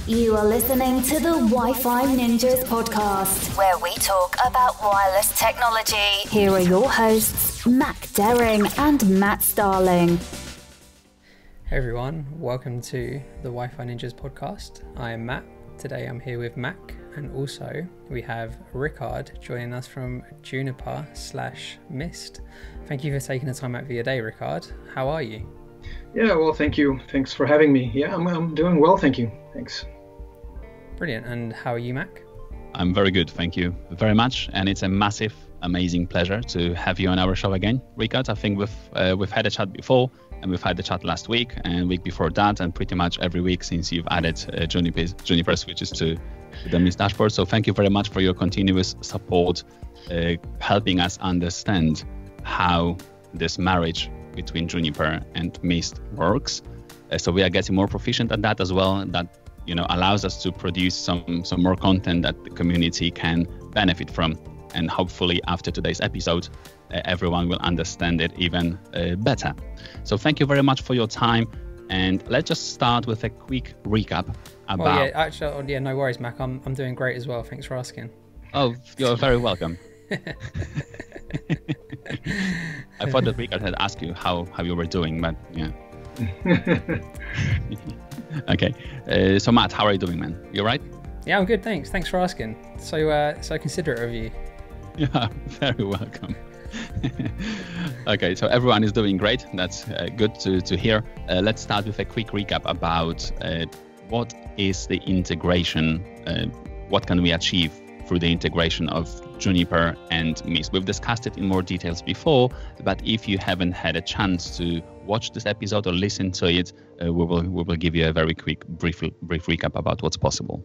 You are listening to the Wi-Fi Ninjas podcast, where we talk about wireless technology. Here are your hosts, Mac Daring and Matt Starling. Hey everyone, welcome to the Wi-Fi Ninjas podcast. I am Matt. Today I'm here with Mac, and also we have Rikard joining us from Juniper/Mist. Thank you for taking the time out of your day, Rikard. How are you? Yeah, well, thank you. Thanks for having me. Yeah, I'm doing well, thank you. Thanks. Brilliant. And how are you, Mac? I'm very good, thank you very much. And it's a massive, amazing pleasure to have you on our show again, Rikard. I think we've had a chat before, and we've had the chat last week and week before that, and pretty much every week since you've added Juniper switches to the Mist dashboard. So thank you very much for your continuous support, helping us understand how this marriage between Juniper and Mist works. So we are getting more proficient at that as well. That allows us to produce some more content that the community can benefit from. And hopefully after today's episode, everyone will understand it even better. So thank you very much for your time. And let's just start with a quick recap about... No worries, Mac. I'm doing great as well. Thanks for asking. Oh, you're very welcome. I thought that Rikard had asked you how you were doing, but yeah. Okay. So Matt, how are you doing, man? You all right? Yeah, I'm good. Thanks for asking. So considerate of you. Yeah, very welcome. Okay, so everyone is doing great. That's good to hear. Let's start with a quick recap about what is the integration, what can we achieve through the integration of Juniper and Mist. We've discussed it in more details before, but if you haven't had a chance to watch this episode or listen to it, we will give you a very quick, brief recap about what's possible.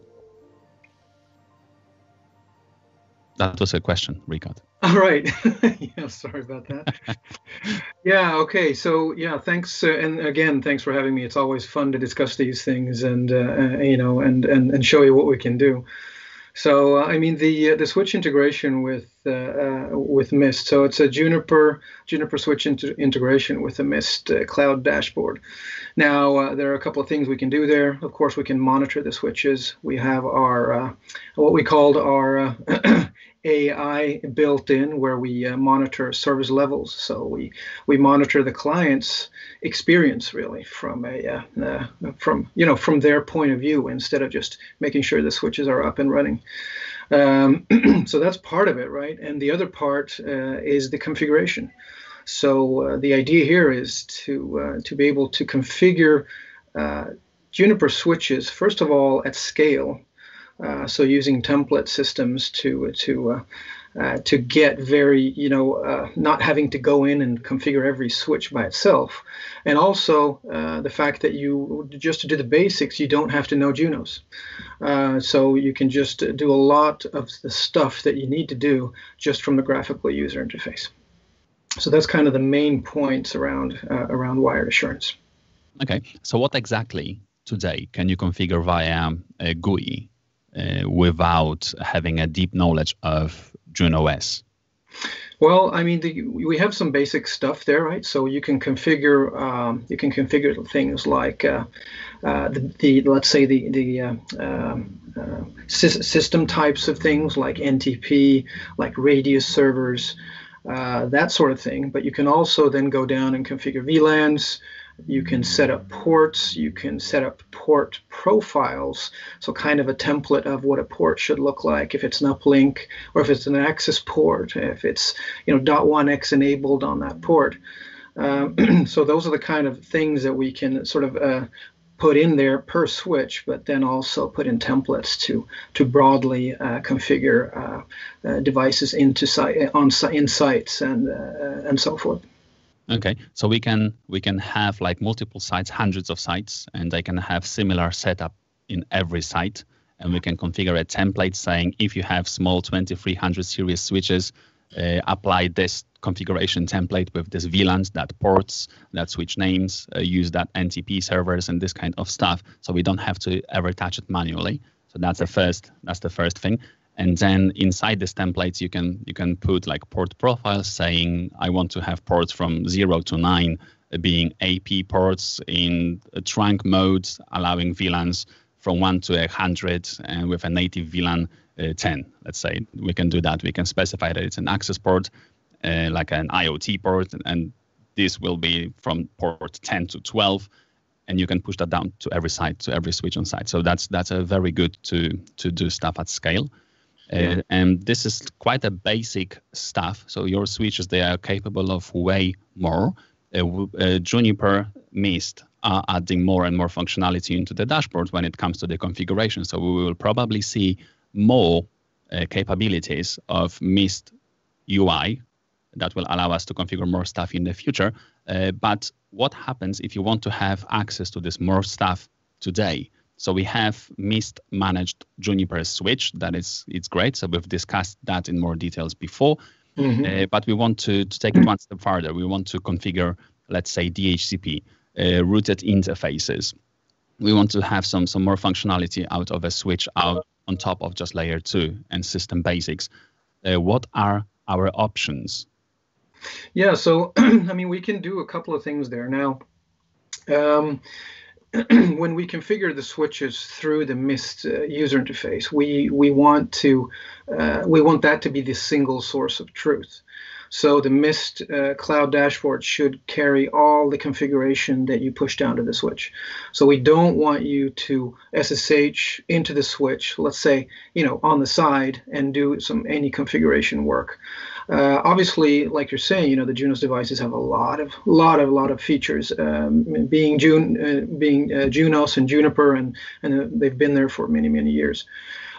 That was a question, Rikard. All right. Yeah, sorry about that. Yeah, okay. So, yeah, thanks. And again, thanks for having me. It's always fun to discuss these things and show you what we can do. So, the switch integration with Mist. So it's a Juniper switch integration with the Mist cloud dashboard. Now, there are a couple of things we can do there. Of course, we can monitor the switches. We have our what we called our AI built in, where we monitor service levels. So we monitor the client's experience really from their point of view, instead of just making sure the switches are up and running. So that's part of it, right? And the other part is the configuration. So the idea here is to be able to configure Juniper switches, first of all, at scale. So using template systems to get very, not having to go in and configure every switch by itself. And also the fact that just to do the basics, you don't have to know Junos. So you can just do a lot of the stuff that you need to do just from the graphical user interface. So that's kind of the main points around wired assurance. Okay, so what exactly today can you configure via a GUI without having a deep knowledge of Junos? Well, we have some basic stuff there, right? So you can configure things like system types of things like NTP, like radius servers, that sort of thing. But you can also then go down and configure VLANs. You can set up ports, you can set up port profiles, so kind of a template of what a port should look like, if it's an uplink or if it's an access port, if it's .1x enabled on that port. So those are the kind of things that we can sort of put in there per switch, but then also put in templates to broadly configure devices in sites and so forth. Okay, so we can have like multiple sites, hundreds of sites, and they can have similar setup in every site, and we can configure a template saying if you have small 2300 series switches, apply this configuration template with this VLANs, that ports, that switch names, use that NTP servers and this kind of stuff. So we don't have to ever touch it manually. So that's the first thing. And then inside this templates, you can put like port profiles saying, I want to have ports from 0 to 9 being AP ports in trunk mode, allowing VLANs from 1 to 100 and with a native VLAN 10, let's say. We can do that. We can specify that it's an access port, like an IoT port, and this will be from port 10 to 12, and you can push that down to every site, to every switch on site. So that's a very good to do stuff at scale. And this is quite a basic stuff. So your switches, they are capable of way more. Juniper Mist are adding more and more functionality into the dashboard when it comes to the configuration. So we will probably see more capabilities of Mist UI that will allow us to configure more stuff in the future. But what happens if you want to have access to this more stuff today? So we have Mist managed Juniper switch. It's great. So we've discussed that in more details before. But we want to take it one step further. We want to configure, let's say, DHCP, routed interfaces. We want to have some more functionality out of a switch out on top of just layer 2 and system basics. What are our options? Yeah, so I mean, we can do a couple of things there. Now, when we configure the switches through the Mist user interface, we want that to be the single source of truth. So the Mist cloud dashboard should carry all the configuration that you push down to the switch. So we don't want you to SSH into the switch, let's say, on the side, and do any configuration work. Obviously, like you're saying, the Junos devices have a lot of features, being Junos and Juniper, and they've been there for many years.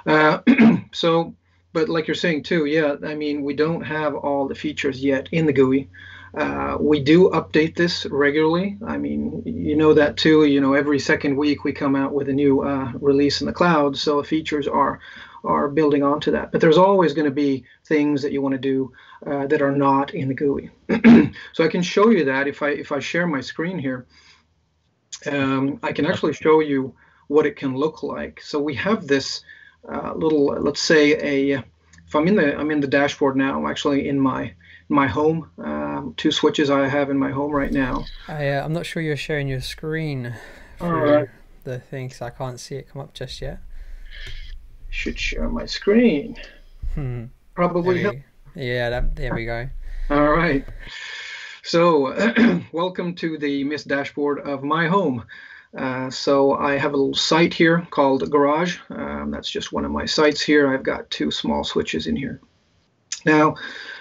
But like you're saying too, yeah, I mean, we don't have all the features yet in the GUI. We do update this regularly. I mean, that too. Every second week we come out with a new release in the cloud, so the features are building onto that. But there's always going to be things that you want to do that are not in the GUI. So I can show you that if I share my screen here. I can actually show you what it can look like. So we have this little, let's say, if I'm in the dashboard now. I'm actually in my home. 2 switches I have in my home right now. I'm not sure you're sharing your screen through the thing, so I can't see it come up just yet. Should share my screen. Probably help. Yeah, there we go. All right. So welcome to the Mist dashboard of my home. So I have a little site here called Garage. That's just one of my sites here. I've got 2 small switches in here. Now,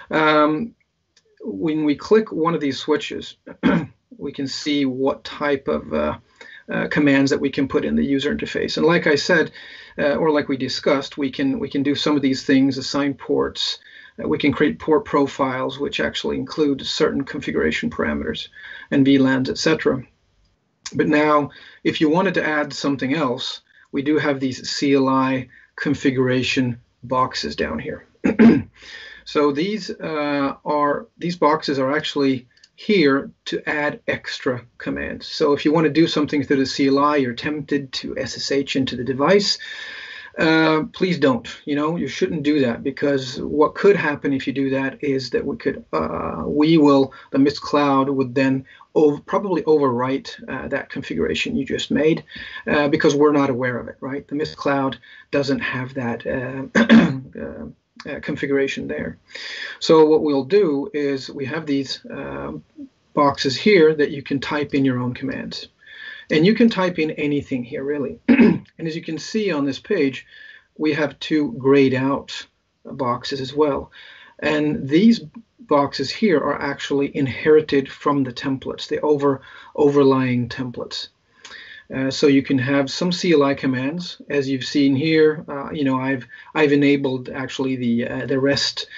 when we click one of these switches, we can see what type of commands that we can put in the user interface. And like I said, or like we discussed, we can do some of these things, assign ports. We can create port profiles, which actually include certain configuration parameters and VLANs, etc. But now, if you wanted to add something else, we do have these CLI configuration boxes down here. So these boxes are actually here to add extra commands. So if you want to do something through the CLI, you're tempted to SSH into the device, please don't. You shouldn't do that, because what could happen if you do that is that the Mist Cloud would then probably overwrite that configuration you just made, because we're not aware of it, right? The Mist Cloud doesn't have that configuration there. So what we'll do is we have these boxes here that you can type in your own commands. And you can type in anything here, really. And as you can see on this page, we have 2 grayed out boxes as well. And these boxes here are actually inherited from the templates, the overlying templates. So you can have some CLI commands, as you've seen here. I've enabled actually the REST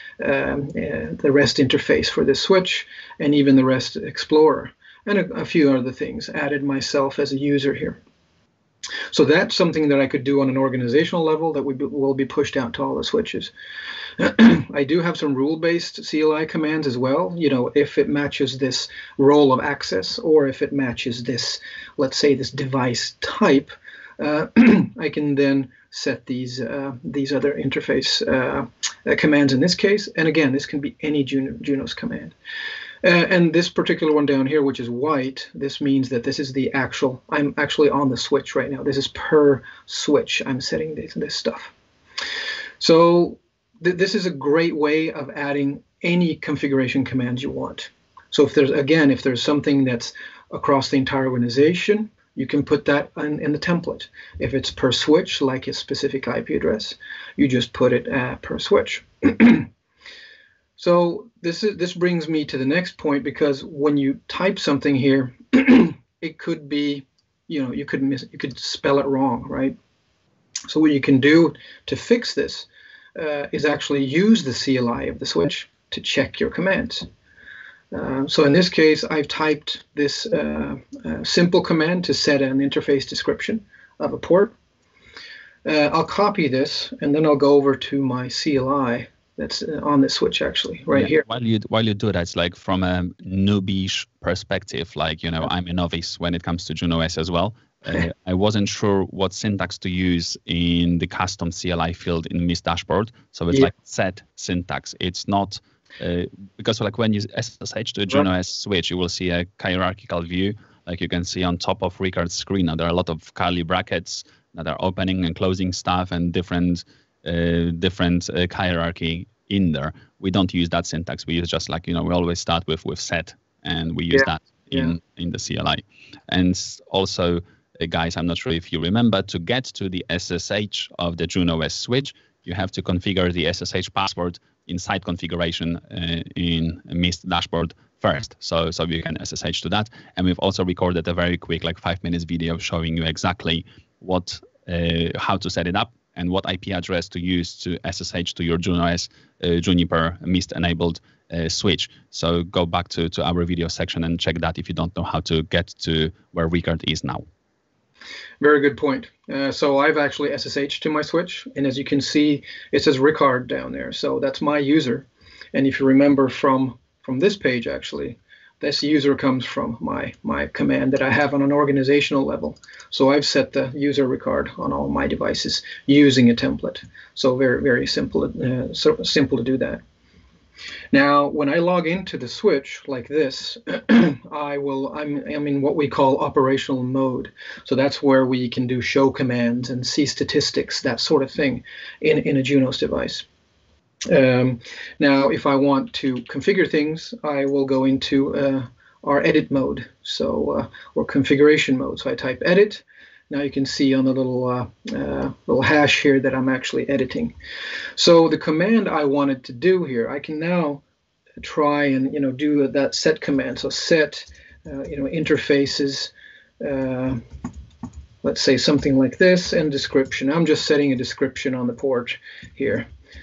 interface for this switch, and even the REST Explorer, and a few other things added myself as a user here. So that's something that I could do on an organizational level that will be pushed out to all the switches. I do have some rule-based CLI commands as well, if it matches this role of access, or if it matches this, let's say, this device type, I can then set these other interface commands in this case. And again, this can be any Junos command. And this particular one down here, which is white, this means that this is the actual, I'm actually on the switch right now. This is per switch. I'm setting this stuff. So this is a great way of adding any configuration commands you want. So if there's something that's across the entire organization, you can put that in the template. If it's per switch, like a specific IP address, you just put it per switch. So this brings me to the next point, because when you type something here, it could be, you could spell it wrong, right? So what you can do to fix this is actually use the CLI of the switch to check your commands. So in this case, I've typed this simple command to set an interface description of a port. I'll copy this, and then I'll go over to my CLI that's on the switch, actually, right here. While you do that, it's like from a newbie perspective, like, I'm a novice when it comes to Junos as well. I wasn't sure what syntax to use in the custom CLI field in Mist dashboard. So it's like set syntax. It's not because like when you SSH to a Junos switch, you will see a hierarchical view, like you can see on top of Rikard's screen. Now there are a lot of curly brackets that are opening and closing stuff and different hierarchy in there. We don't use that syntax. We use just like, we always start with set, and we use that in the CLI. And also, guys, I'm not sure if you remember, to get to the SSH of the Junos switch, you have to configure the SSH password inside configuration in Mist dashboard first. So you can SSH to that. And we've also recorded a very quick, like 5 minutes video showing you exactly how to set it up and what IP address to use to SSH to your Junos Juniper Mist enabled switch. So go back to our video section and check that if you don't know how to get to where Rikard is now. Very good point. So I've actually SSH to my switch, and as you can see, it says Rikard down there. So that's my user. And if you remember from this page, actually, this user comes from my command that I have on an organizational level. So I've set the user Rikard on all my devices using a template. So very, very simple, simple to do that. Now, when I log into the switch like this, I'm in what we call operational mode. So that's where we can do show commands and see statistics, that sort of thing, in a Junos device. Now, if I want to configure things, I will go into our edit mode, or configuration mode. So I type edit. Now you can see on the little hash here that I'm actually editing. So the command I wanted to do here, I can now try and do that set command. So set interfaces. Let's say something like this, and description. I'm just setting a description on the port here,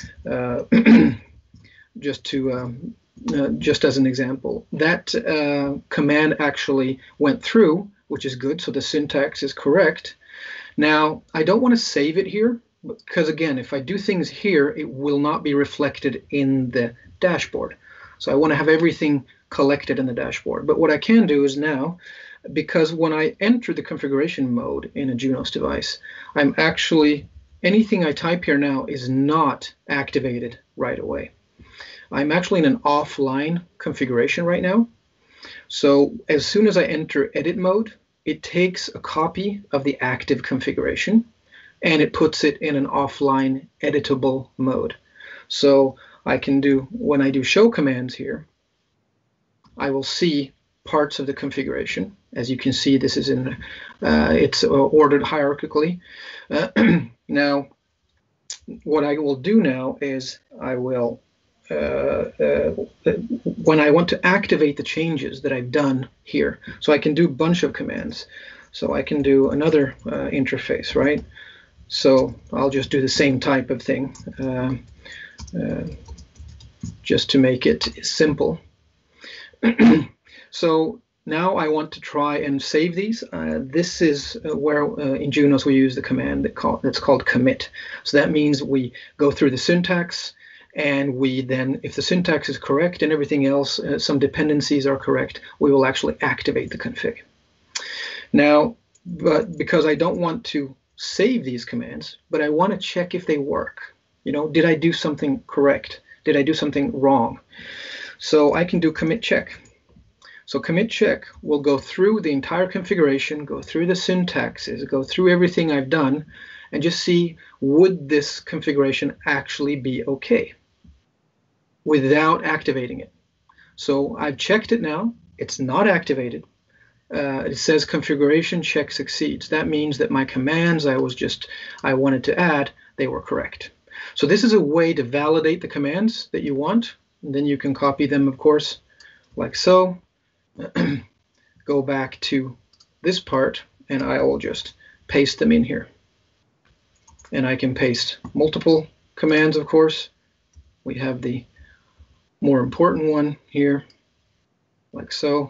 just as an example. That command actually went through, which is good. So the syntax is correct. Now, I don't want to save it here, because again, if I do things here, it will not be reflected in the dashboard. So I want to have everything collected in the dashboard. But what I can do is now, because when I enter the configuration mode in a Junos device, I'm actually, anything I type here now is not activated right away. I'm actually in an offline configuration right now. So as soon as I enter edit mode, it takes a copy of the active configuration and it puts it in an offline editable mode. So I can do, when I do show commands here, I will see parts of the configuration. As you can see, this is in, it's ordered hierarchically. Now, what I will do now is I will, when I want to activate the changes that I've done here, so I can do a bunch of commands. So I can do another interface, right? So I'll just do the same type of thing, just to make it simple. So now I want to try and save these. This is where in Junos we use the command that's called commit. So that means we go through the syntax, and we then, if the syntax is correct and everything else, some dependencies are correct, we will actually activate the config. Now, but because I don't want to save these commands, but I want to check if they work. Did I do something correct? Did I do something wrong? So I can do commit check. So commit check will go through the entire configuration, go through the syntaxes, go through everything I've done, and just see, would this configuration actually be okay without activating it. So I've checked it now. It's not activated. It says configuration check succeeds. That means that my commands I wanted to add, they were correct. So this is a way to validate the commands that you want. And then you can copy them, of course, like so. Go back to this part, and I will just paste them in here. And I can paste multiple commands, of course. We have the more important one here, like so.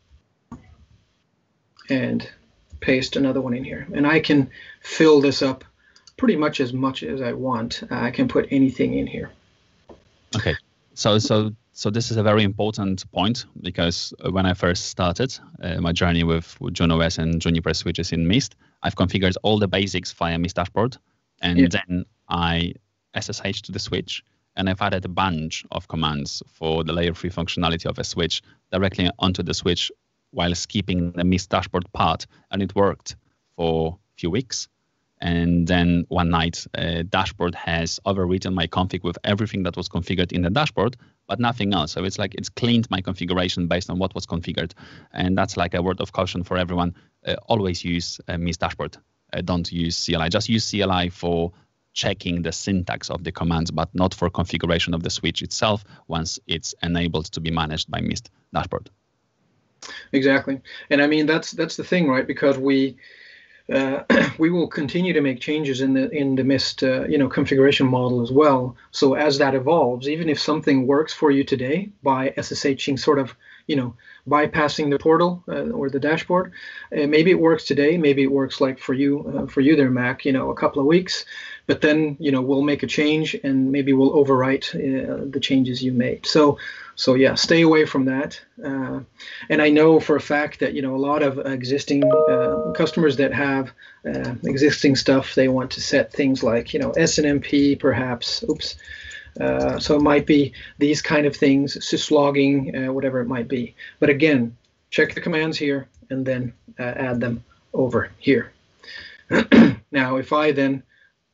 And paste another one in here. And I can fill this up pretty much as I want. I can put anything in here. Okay. So this is a very important point, because when I first started my journey with Junos and Juniper switches in Mist, I've configured all the basics via Mist dashboard, and then I SSH to the switch, and I've added a bunch of commands for the layer 3 functionality of a switch directly onto the switch while skipping the Mist dashboard part, and it worked for a few weeks. And then one night, dashboard has overwritten my config with everything that was configured in the dashboard, but nothing else. So it's like it's cleaned my configuration based on what was configured. And that's like a word of caution for everyone. Always use Mist dashboard. Don't use CLI. Just use CLI for checking the syntax of the commands, but not for configuration of the switch itself once it's enabled to be managed by Mist dashboard. Exactly. And I mean, that's the thing, right? Because we will continue to make changes in the Mist configuration model as well. So as that evolves, even if something works for you today by SSHing, sort of bypassing the portal or the dashboard, maybe it works today, maybe it works like for you there, Mac, a couple of weeks, but then we'll make a change and maybe we'll overwrite the changes you made. So yeah, stay away from that. And I know for a fact that a lot of existing customers that have existing stuff, they want to set things like SNMP perhaps. Oops. So it might be these kind of things, syslogging, whatever it might be. But again, check the commands here and then add them over here. Now, if I then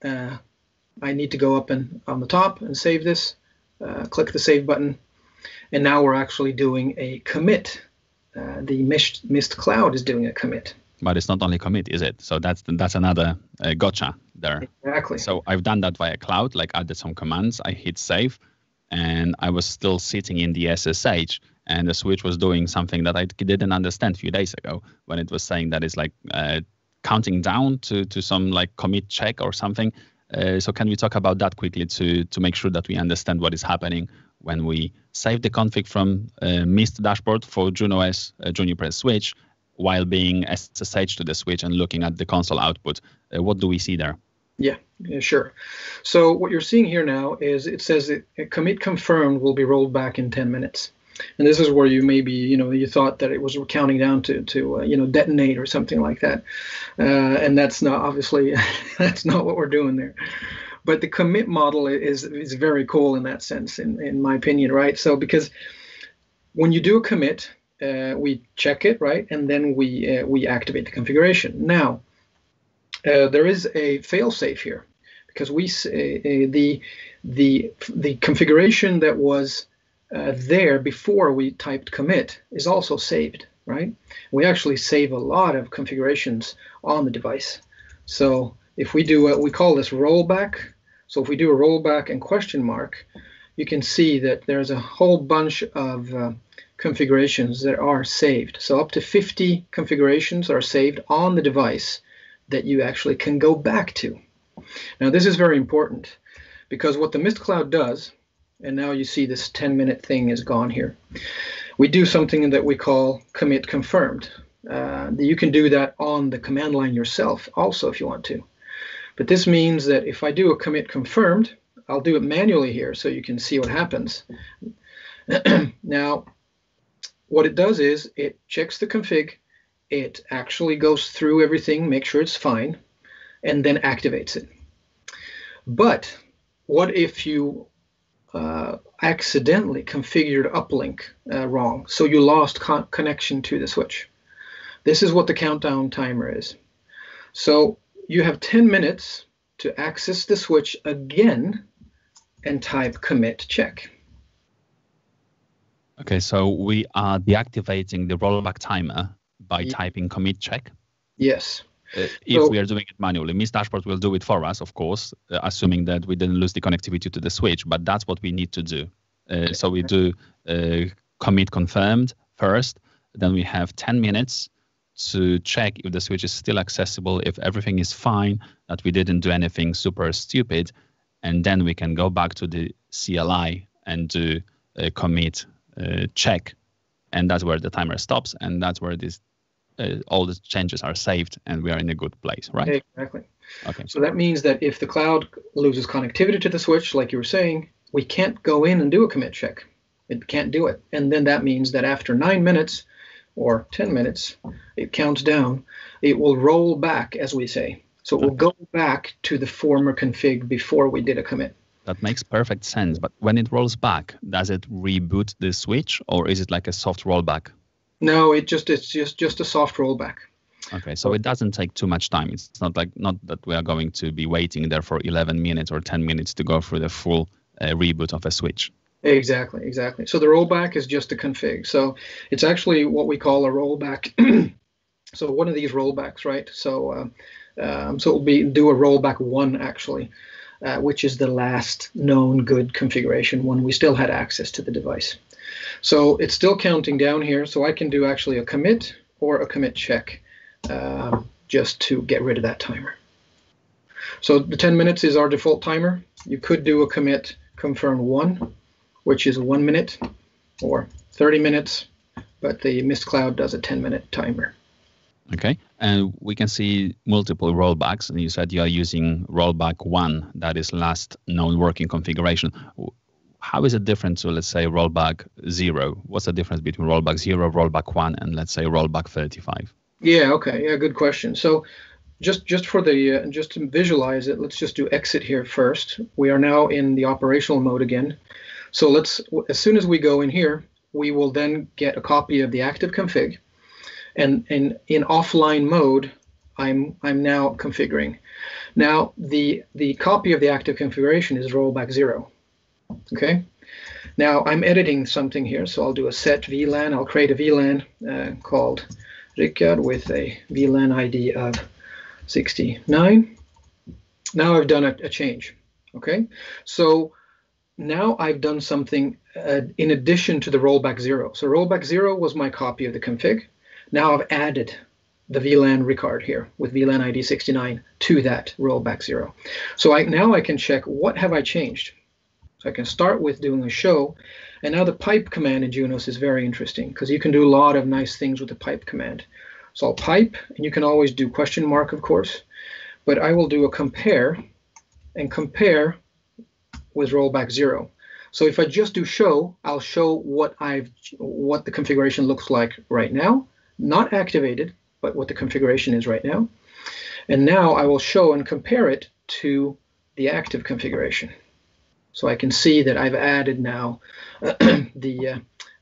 I need to go up and on the top and save this, click the save button. And now we're actually doing a commit. The Mist Cloud is doing a commit. But it's not only commit, is it? So that's another gotcha there. Exactly. So I've done that via cloud, like added some commands, I hit save, and I was still sitting in the SSH, and the switch was doing something that I didn't understand a few days ago when it was saying that it's like counting down to some like commit check or something. So can we talk about that quickly to make sure that we understand what is happening when we save the config from Mist dashboard for Junos Juniper switch while being SSH to the switch and looking at the console output? What do we see there? Yeah, sure. So what you're seeing here now is it says that a commit confirmed will be rolled back in 10 minutes. And this is where you maybe, you thought that it was counting down to detonate or something like that. And that's not, obviously, that's not what we're doing there. But the commit model is very cool in that sense, in my opinion, right? So because when you do a commit, we check it, right? And then we activate the configuration. Now, there is a fail-safe here because the configuration that was there before we typed commit is also saved, right? We actually save a lot of configurations on the device. So if we do we call this rollback. So if we do a rollback and question mark, you can see that there's a whole bunch of configurations that are saved. So up to 50 configurations are saved on the device that you actually can go back to. Now this is very important because what the Mist Cloud does, and now you see this 10-minute thing is gone here. We do something that we call commit confirmed. You can do that on the command line yourself also if you want to. But this means that if I do a commit confirmed, I'll do it manually here so you can see what happens. Now, what it does is it checks the config, it actually goes through everything, make sure it's fine, and then activates it. But what if you accidentally configured uplink wrong. So you lost connection to the switch. This is what the countdown timer is. So you have 10 minutes to access the switch again and type commit check. Okay, so we are deactivating the rollback timer by typing commit check. Yes. If we are doing it manually, Miss Dashboard will do it for us, of course, assuming that we didn't lose the connectivity to the switch, but that's what we need to do. So we do commit confirmed first, then we have 10 minutes to check if the switch is still accessible, if everything is fine, that we didn't do anything super stupid, and then we can go back to the CLI and do a commit check, and that's where the timer stops, and that's where this all the changes are saved, and we are in a good place, right? Exactly. Okay. So that means that if the cloud loses connectivity to the switch, like you were saying, we can't go in and do a commit check. It can't do it. And then that means that after 9 minutes or 10 minutes, it counts down. It will roll back, as we say. So it will go back to the former config before we did a commit. That makes perfect sense. But when it rolls back, does it reboot the switch, or is it like a soft rollback? No, it's just a soft rollback. Okay, so it doesn't take too much time. It's not that we are going to be waiting there for 11 minutes or 10 minutes to go through the full reboot of a switch. Exactly. So the rollback is just a config. So it's actually what we call a rollback. So one of these rollbacks, right? So so it'll be do a rollback 1 actually, which is the last known good configuration when we still had access to the device. So it's still counting down here. So I can do actually a commit or a commit check just to get rid of that timer. So the 10 minutes is our default timer. You could do a commit confirm 1, which is 1 minute, or 30 minutes, but the Mist Cloud does a 10-minute timer. Okay, and we can see multiple rollbacks, and you said you are using rollback 1, that is last known working configuration. How is it different to, let's say, rollback 0? What's the difference between rollback 0, rollback 1, and let's say rollback 35? Yeah, okay, yeah, good question. So just for the just to visualize it, let's just do exit here first. We are now in the operational mode again. So let's, as soon as we go in here, we will then get a copy of the active config, and in offline mode, I'm now configuring. Now the copy of the active configuration is rollback 0. Okay. Now I'm editing something here, so I'll do a set VLAN. I'll create a VLAN called Rikard with a VLAN ID of 69. Now I've done a change. Okay. So now I've done something in addition to the rollback 0. So rollback 0 was my copy of the config. Now I've added the VLAN Rikard here with VLAN ID 69 to that rollback 0. So now I can check what have I changed. So I can start with doing a show. And now the pipe command in Junos is very interesting because you can do a lot of nice things with the pipe command. So I'll pipe, and you can always do question mark, of course, but I will do a compare and compare with rollback 0. So if I just do show, I'll show what the configuration looks like right now, not activated, but what the configuration is right now. And now I will show and compare it to the active configuration. So I can see that I've added now this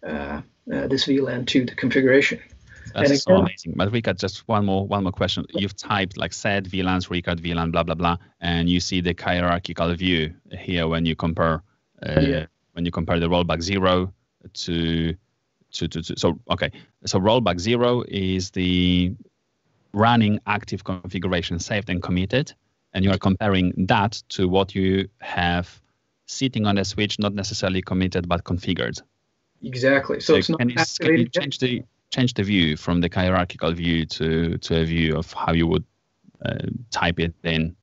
VLAN to the configuration. That's so amazing. But Rikard, just one more question. You've typed like set VLANs, Rikard VLAN, blah blah blah, and you see the hierarchical view here when you compare the rollback 0 to so okay. So rollback 0 is the running active configuration saved and committed, and you are comparing that to what you have sitting on a switch, not necessarily committed but configured. Exactly. So it's not activated. Can you change the view from the hierarchical view to a view of how you would type it in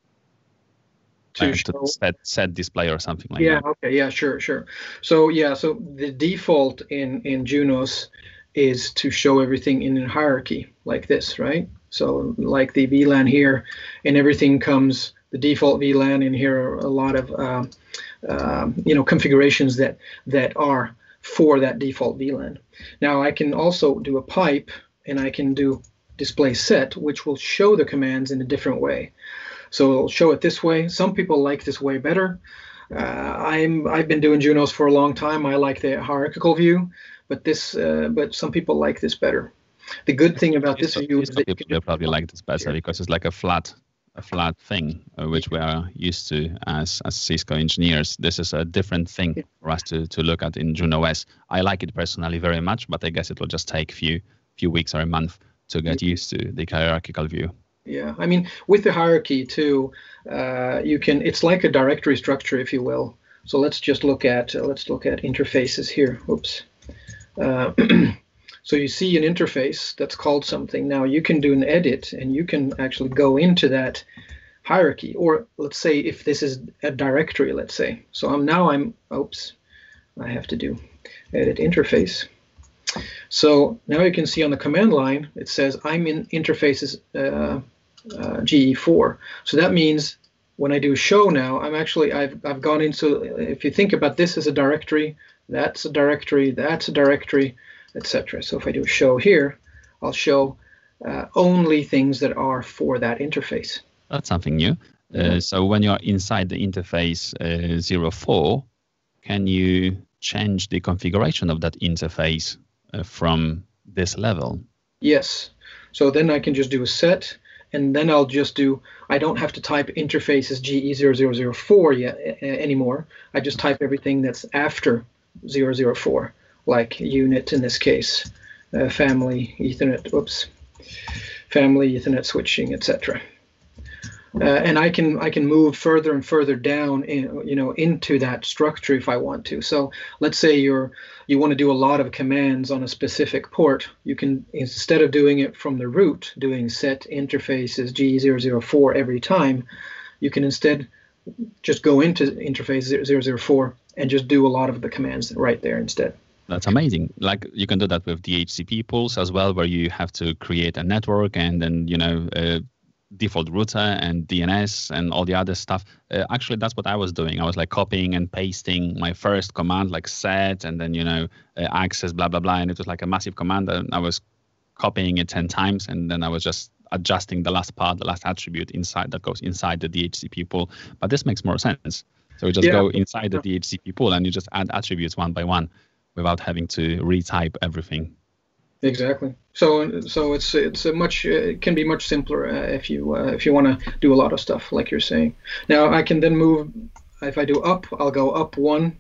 to set display or something like that? Yeah. Okay. Yeah. Sure. So so the default in Junos is to show everything in a hierarchy like this, right? So like the VLAN here, and everything comes. The default VLAN in here are a lot of configurations that are for that default VLAN. Now I can also do a pipe, and I can do display set, which will show the commands in a different way. So it'll show it this way. Some people like this way better. I've been doing Junos for a long time. I like the hierarchical view, but some people like this better. The good thing about this view is that people probably like this better because it's like a flat thing, which we are used to as Cisco engineers. This is a different thing for us to look at in Junos. I like it personally very much, but I guess it will just take few weeks or a month to get used to the hierarchical view. Yeah, I mean, with the hierarchy too, it's like a directory structure, if you will. So let's look at interfaces here. Oops. So you see an interface that's called something. Now you can do an edit, and you can actually go into that hierarchy. Or let's say if this is a directory, let's say. So I have to do edit interface. So now you can see on the command line, it says I'm in interfaces GE4. So that means when I do show now, I've gone into, if you think about this as a directory, that's a directory, that's a directory, etc. So if I do a show here, I'll show only things that are for that interface. That's something new. So when you're inside the interface 04, can you change the configuration of that interface from this level? Yes. So then I can just do a set, and then I'll just I don't have to type interfaces GE0004 yet anymore. I just type everything that's after 004, like unit in this case, family, Ethernet, family, Ethernet switching, etc. And I can move further and further down, into that structure if I want to. So let's say you want to do a lot of commands on a specific port. You can, instead of doing it from the root, doing set interfaces G004 every time, you can instead just go into interface 004 and just do a lot of the commands right there instead. That's amazing. Like you can do that with DHCP pools as well, where you have to create a network and then, default router and DNS and all the other stuff. Actually, that's what I was doing. I was like copying and pasting my first command, like set, and then, access, blah, blah, blah. And it was like a massive command. And I was copying it 10 times. And then I was just adjusting the last part, the last attribute that goes inside the DHCP pool. But this makes more sense. So you just go inside the DHCP pool and you just add attributes one by one without having to retype everything. Exactly. So it can be much simpler if you want to do a lot of stuff like you're saying. Now I can then move. If I do up, I'll go up one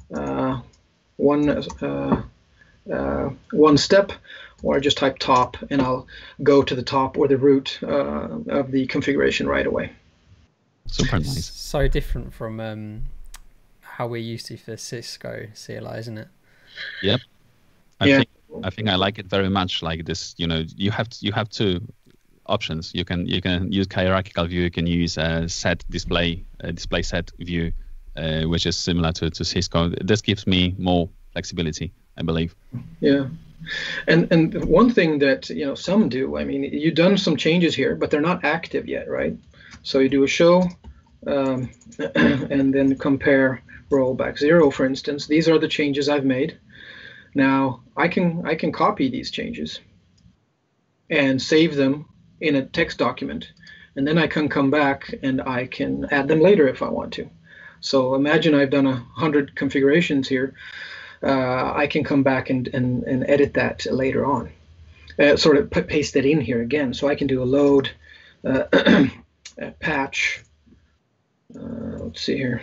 step, or I just type top and I'll go to the top or the root of the configuration right away. Super nice. So different from how we're used to for Cisco CLI, isn't it? Yep. I think I like it very much like this. You have two options. You can use hierarchical view. You can use set display set view, which is similar to Cisco. This gives me more flexibility, I believe. Yeah, and one thing that some do. I mean, you've done some changes here, but they're not active yet, right? So you do a show, and then compare rollback 0, for instance. These are the changes I've made. Now I can copy these changes and save them in a text document, and then I can come back and I can add them later if I want to. So imagine I've done 100 configurations here. I can come back and edit that later on, sort of paste it in here again. So I can do a load, a patch. Let's see here.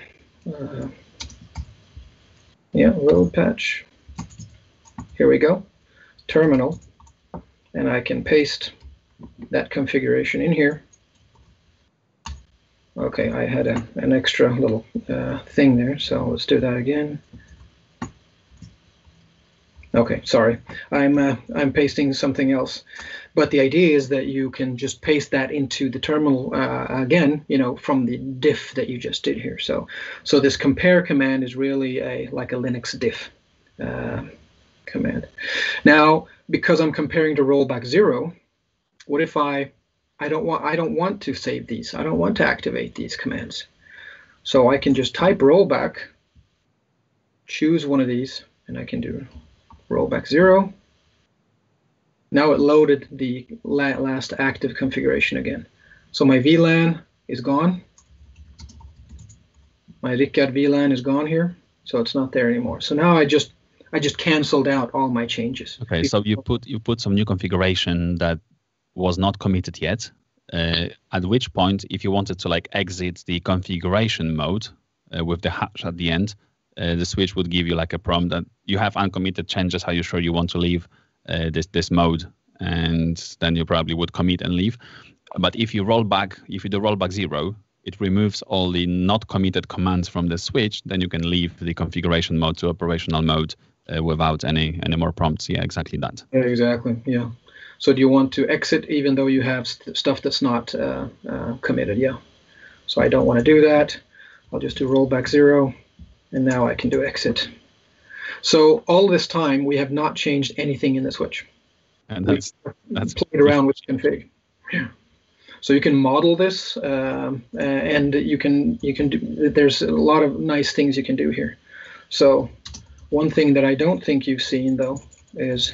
Load patch. Here we go, terminal, and I can paste that configuration in here. Okay, I had an extra little thing there, so let's do that again. Okay, sorry, I'm pasting something else, but the idea is that you can just paste that into the terminal again, from the diff that you just did here. So this compare command is really like a Linux diff command. Now, because I'm comparing to rollback 0, what if I don't want to save these? I don't want to activate these commands. So I can just type rollback, choose one of these, and I can do rollback 0. Now it loaded the last active configuration again. So my VLAN is gone. My Rikard VLAN is gone here, so it's not there anymore. So now I just canceled out all my changes. Okay, so you put some new configuration that was not committed yet. At which point, if you wanted to like exit the configuration mode with the hash at the end, the switch would give you like a prompt that you have uncommitted changes. Are you sure you want to leave this mode? And then you probably would commit and leave. But if you do rollback 0, it removes all the not committed commands from the switch. Then you can leave the configuration mode to operational mode without any more prompts. Yeah, exactly that. Yeah, exactly. Yeah. So do you want to exit even though you have stuff that's not committed? Yeah. So I don't want to do that. I'll just do rollback 0, and now I can do exit. So all this time we have not changed anything in the switch. And that's played around with config. Yeah. So you can model this, and you can do. There's a lot of nice things you can do here. So one thing that I don't think you've seen though is,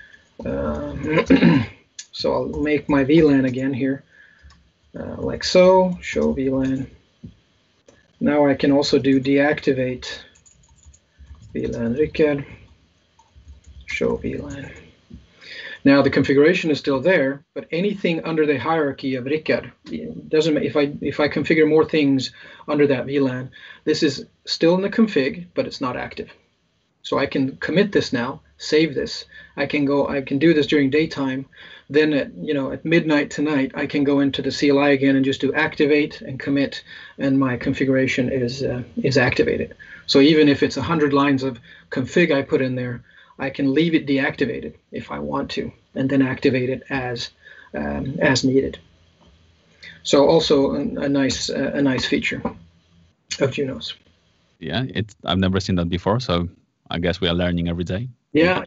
so I'll make my VLAN again here, like so. Show VLAN. Now I can also do deactivate VLAN Rikard. Show VLAN. Now the configuration is still there, but anything under the hierarchy of Rikard doesn't. If I configure more things under that VLAN, this is still in the config, but it's not active. So I can commit this now, save this. I can do this during daytime. Then at midnight tonight, I can go into the CLI again and just do activate and commit, and my configuration is activated. So even if it's 100 lines of config I put in there, I can leave it deactivated if I want to, and then activate it as needed. So also a nice feature of Junos. Yeah, I've never seen that before, so I guess we are learning every day. Yeah,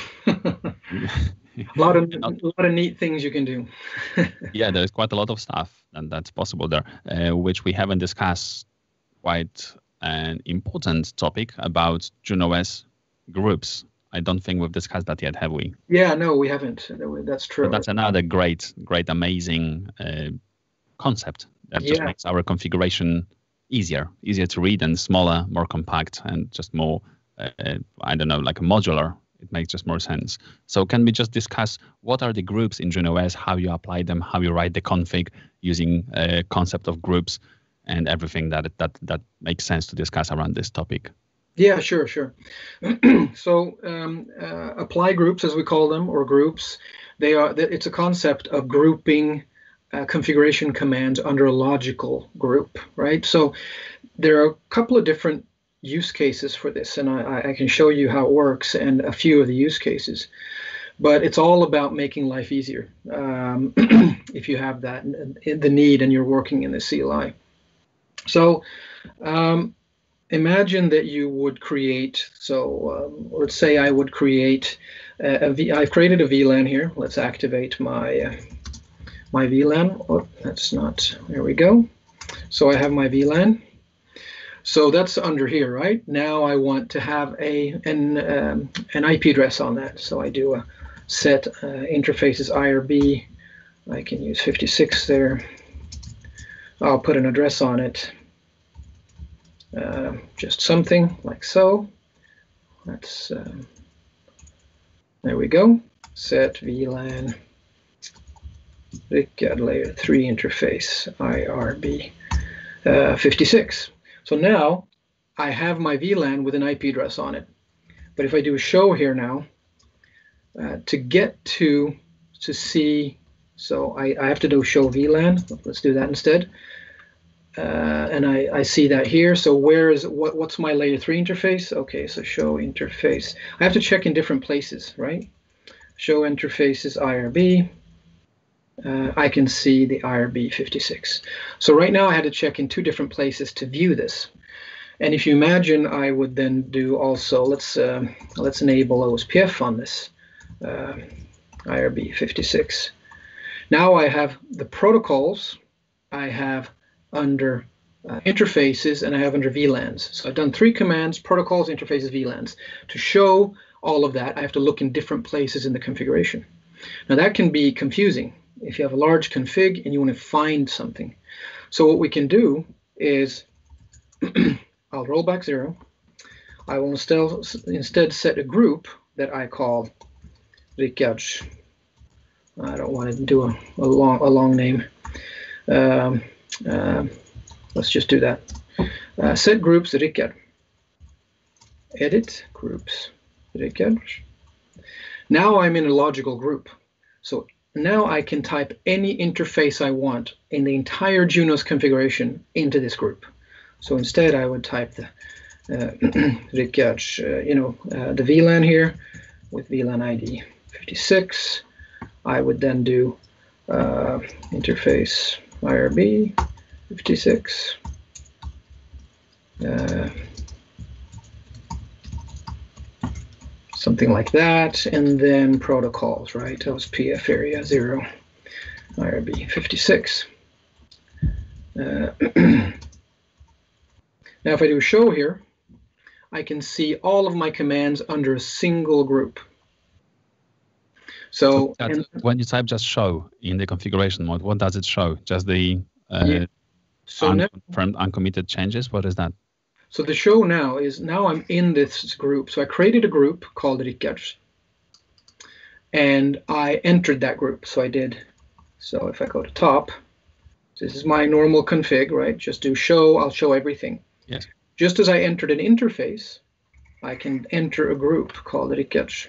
a lot of neat things you can do. Yeah, there's quite a lot of stuff, and that's possible there, which we haven't discussed. Quite an important topic about Junos groups. I don't think we've discussed that yet, have we? Yeah, no, we haven't. That's true. But that's another great, amazing concept that just makes our configuration easier to read and smaller, more compact, and just more, like modular. It makes just more sense. So can we just discuss what are the groups in Junos, how you apply them, how you write the config using a concept of groups, and everything that makes sense to discuss around this topic? Yeah, sure. So apply groups, as we call them, or groups, it's a concept of grouping configuration commands under a logical group, right? So there are a couple of different use cases for this, and I can show you how it works and a few of the use cases. But it's all about making life easier if you have the need and you're working in the CLI. So imagine that you would create, let's say I would create I've created a VLAN here. Let's activate my VLAN. Oh, that's not, there we go. So I have my VLAN. So that's under here, right? Now I want to have an IP address on that. So I do a set interfaces IRB. I can use 56 there. I'll put an address on it. Just something like so. That's there we go. Set VLAN Rikard layer 3 interface IRB 56. So now I have my VLAN with an IP address on it. But if I do a show here now, to get to see, so I have to do show VLAN. Let's do that instead. And I see that here. So what's my layer 3 interface? Okay, so show interface. I have to check in different places, right? Show interfaces IRB. I can see the IRB 56. So right now I had to check in 2 different places to view this. And if you imagine, I would then do also, let's enable OSPF on this IRB 56. Now I have the protocols. I have under interfaces, and I have under VLANs. So I've done 3 commands: protocols, interfaces, VLANs. To show all of that, I have to look in different places in the configuration. Now that can be confusing if you have a large config and you want to find something. So what we can do is I'll roll back 0. I will instead set a group that I call Rikard. I don't want to do a long name. Let's just do that. Set groups Rikard. Edit groups Rikard. Now I'm in a logical group. So now I can type any interface I want in the entire Junos configuration into this group. So instead I would type the Rikard, the VLAN here with VLAN ID 56. I would then do interface IRB 56. Something like that, and then protocols, right? OSPF area 0, IRB 56. Now if I do show here, I can see all of my commands under a single group. So when you type just show in the configuration mode, what does it show? Just the unconfirmed, uncommitted changes? What is that? So the show now is, now I'm in this group. So I created a group called Rikard, and I entered that group. So I did. So if I go to top, this is my normal config, right? Just do show, I'll show everything. Yes. Just as I entered an interface, I can enter a group called Rikard.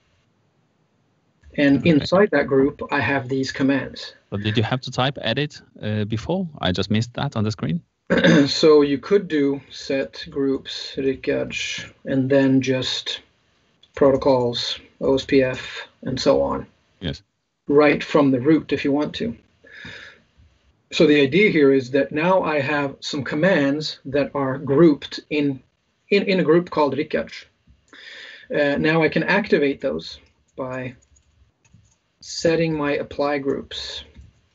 And okay. Inside that group, I have these commands. But did you have to type edit before? I just missed that on the screen. So you could do set groups Rikard and then just protocols, OSPF, and so on. Yes. Right from the root if you want to. So the idea here is that now I have some commands that are grouped in a group called Rikard. Now I can activate those by setting my apply groups.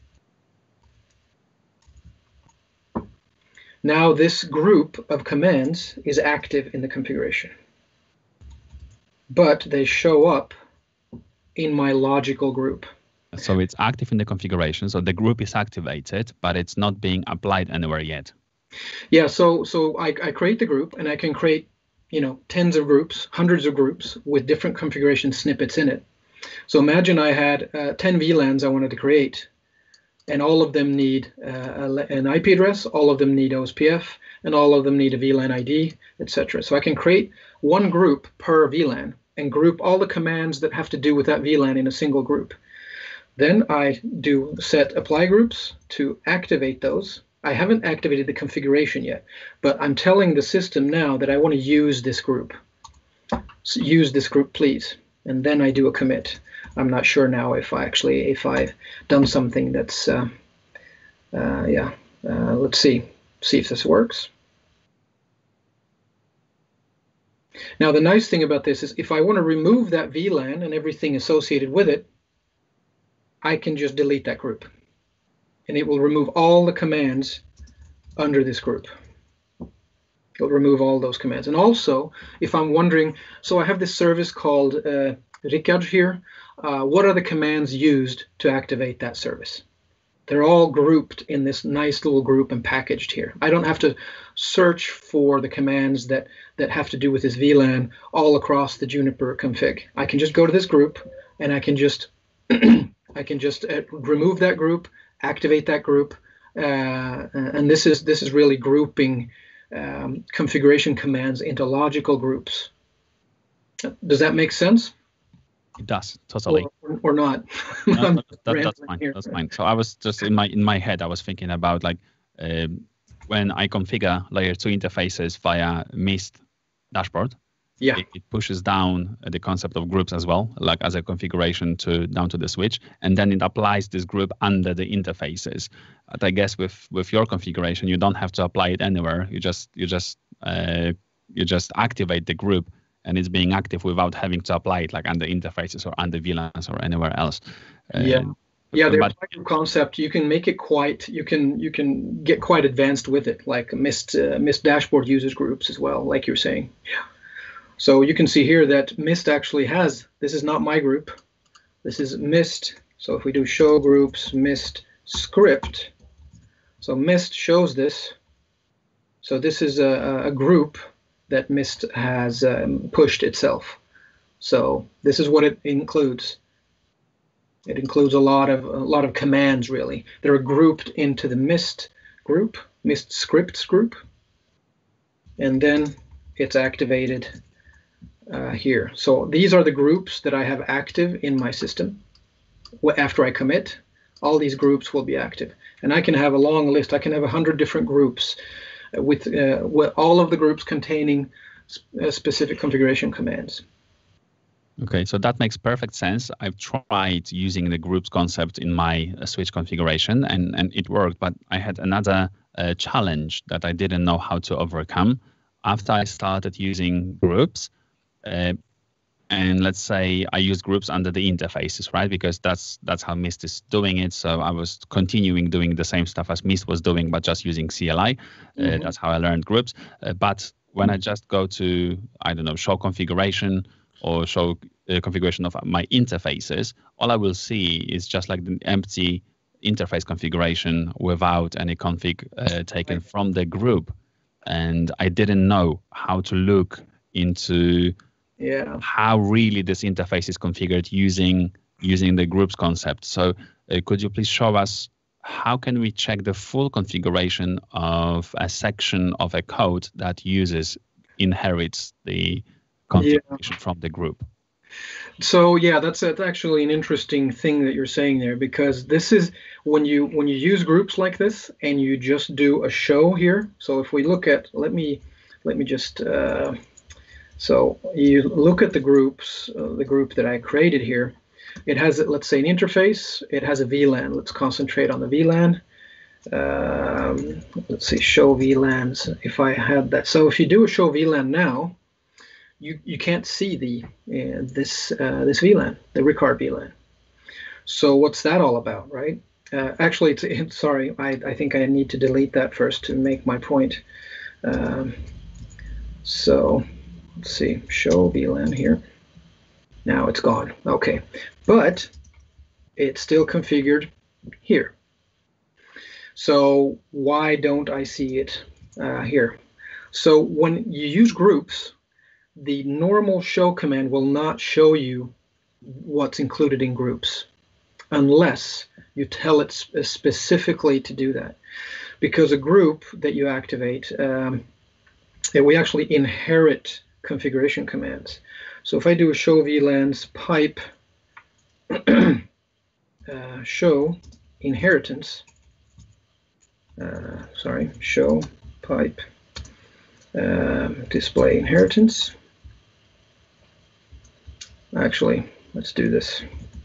Now this group of commands is active in the configuration, but they show up in my logical group. So it's active in the configuration, so the group is activated, but it's not being applied anywhere yet. Yeah, so I create the group, and I can create, tens of groups, hundreds of groups with different configuration snippets in it. So imagine I had 10 VLANs I wanted to create, and all of them need an IP address, all of them need OSPF, and all of them need a VLAN ID, etc. So I can create one group per VLAN and group all the commands that have to do with that VLAN in a single group. Then I do set apply groups to activate those. I haven't activated the configuration yet, but I'm telling the system now that I want to use this group. So use this group, please. And then I do a commit. I'm not sure now if I've done something that's, let's see if this works. Now the nice thing about this is if I want to remove that VLAN and everything associated with it, I can just delete that group. And it will remove all the commands under this group. It'll remove all those commands. And also, if I'm wondering, so I have this service called Rikard here. What are the commands used to activate that service? They're all grouped in this nice little group and packaged here. I don't have to search for the commands that have to do with this VLAN all across the Juniper config. I can just go to this group and I can just remove that group, activate that group, and this is really grouping configuration commands into logical groups. Does that make sense? It does, totally. Or not. No, that's fine. Here. That's fine. So I was just in my head, I was thinking about like when I configure layer 2 interfaces via Mist dashboard. Yeah. It pushes down the concept of groups as well, like as a configuration down to the switch, and then it applies this group under the interfaces. But I guess with your configuration, you don't have to apply it anywhere. You just activate the group, and it's being active without having to apply it like under interfaces or under VLANs or anywhere else. The apply concept, you can make it you can get quite advanced with it, like Mist dashboard users groups as well, like you're saying. Yeah. So you can see here that Mist actually has, this is not my group, this is Mist. So if we do show groups, Mist script, so Mist shows this So this is a group that Mist has pushed itself. So this is what it includes. It includes a lot of commands, really. They're grouped into the Mist group, Mist scripts group, and then it's activated here. So these are the groups that I have active in my system. After I commit, all these groups will be active, and I can have a long list. I can have 100 different groups with all of the groups containing specific configuration commands. Okay, so that makes perfect sense. I've tried using the groups concept in my switch configuration, and it worked, but I had another challenge that I didn't know how to overcome. After I started using groups, and let's say I used groups under the interfaces, right? Because that's how Mist is doing it. So I was continuing doing the same stuff as Mist was doing, but just using CLI. That's how I learned groups. But when I just go to, I don't know, show configuration or show configuration of my interfaces, all I will see is just like the empty interface configuration without any config taken from the group. And I didn't know how to look into how really this interface is configured using the groups concept. So could you please show us how can we check the full configuration of a section of a code that inherits the configuration from the group? So that's actually an interesting thing that you're saying there, because this is when you use groups like this and you just do a show here. So if we look at, let me just so you look at the groups, the group that I created here. It has, let's say, an interface. It has a VLAN. Let's concentrate on the VLAN. Let's see, show VLANs. If I had that, so if you do a show VLAN now, you can't see this VLAN, the Rikard VLAN. So what's that all about, right? Actually, sorry, I think I need to delete that first to make my point. So let's see, show VLAN here. Now it's gone. Okay, but it's still configured here. So why don't I see it here? So when you use groups, the normal show command will not show you what's included in groups unless you tell it specifically to do that. Because a group that you activate, we actually inherit configuration commands. So if I do a show VLANs pipe show inheritance, show pipe display inheritance. Actually, let's do this.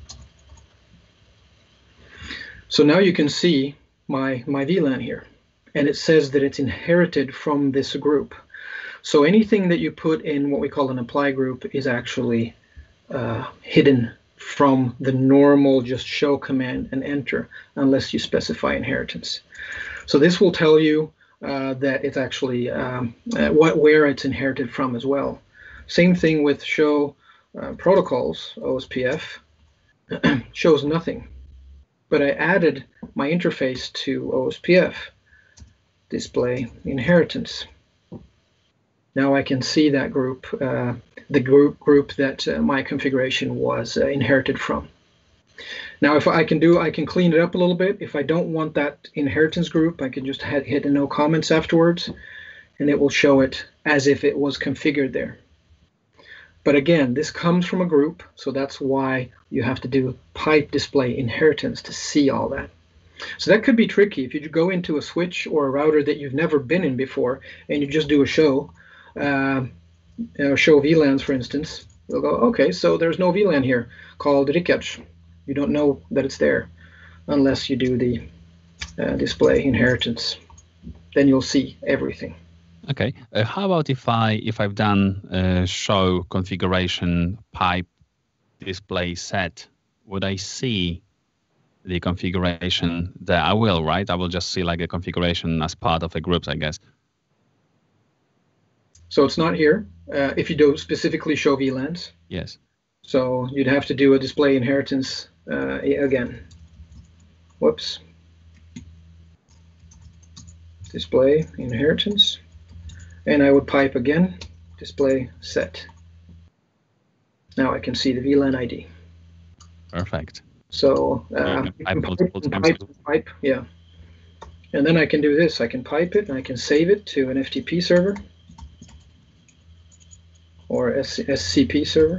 So now you can see my VLAN here, and it says that it's inherited from this group. So anything that you put in what we call an apply group is actually hidden from the normal just show command and enter, unless you specify inheritance. So this will tell you that it's actually where it's inherited from as well. Same thing with show protocols, OSPF, shows nothing. But I added my interface to OSPF, display inheritance. Now I can see that group, the group that my configuration was inherited from. Now if I can clean it up a little bit. If I don't want that inheritance group, I can just hit no comments afterwards, and it will show it as if it was configured there. But again, this comes from a group, so that's why you have to do pipe display inheritance to see all that. So that could be tricky if you go into a switch or a router that you've never been in before, and you just do a show, show VLANs, for instance. You'll go, okay, so there's no VLAN here called Rikard. You don't know that it's there unless you do the display inheritance. Then you'll see everything. Okay. How about if I've done show configuration pipe display set? Would I see the configuration there? I will, right? I will just see like a configuration as part of a group, I guess. So it's not here. If you do specifically show VLANs. Yes. So you'd have to do a display inheritance again. Whoops. Display inheritance. and I would pipe again, display set. Now I can see the VLAN ID. Perfect. So pipe, yeah. And then I can do this. I can pipe it, and I can save it to an FTP server or SCP server,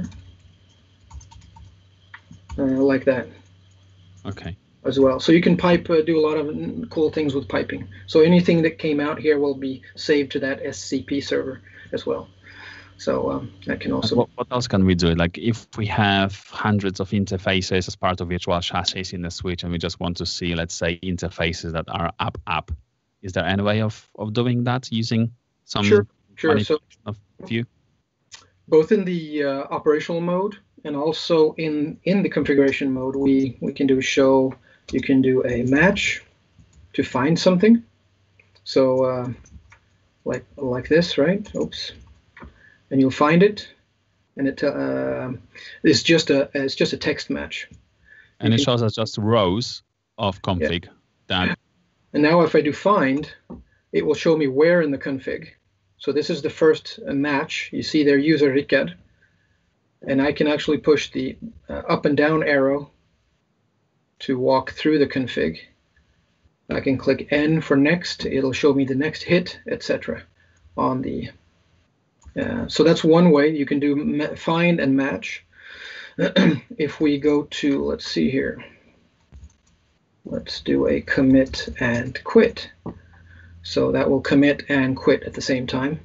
like that. Okay. As well. So you can pipe, do a lot of cool things with piping. So anything that came out here will be saved to that SCP server as well. So that can also... What else can we do? Like if we have hundreds of interfaces as part of virtual chassis in the switch, and we just want to see, let's say, interfaces that are up, is there any way of doing that using some Sure. manipulation of view? Both in the operational mode and also in the configuration mode, we can do show. You can do a match to find something. So like this, right? Oops. And you'll find it, and it's just a text match. And it shows us just rows of config. Yeah. And now if I do find, it will show me where in the config. So this is the first match. You see there, user Rikard, and I can actually push the up and down arrow to walk through the config. I can click N for next. It'll show me the next hit, etc. on the. So that's one way you can do find and match. If we go to, let's see here, let's do a commit and quit. So that will commit and quit at the same time.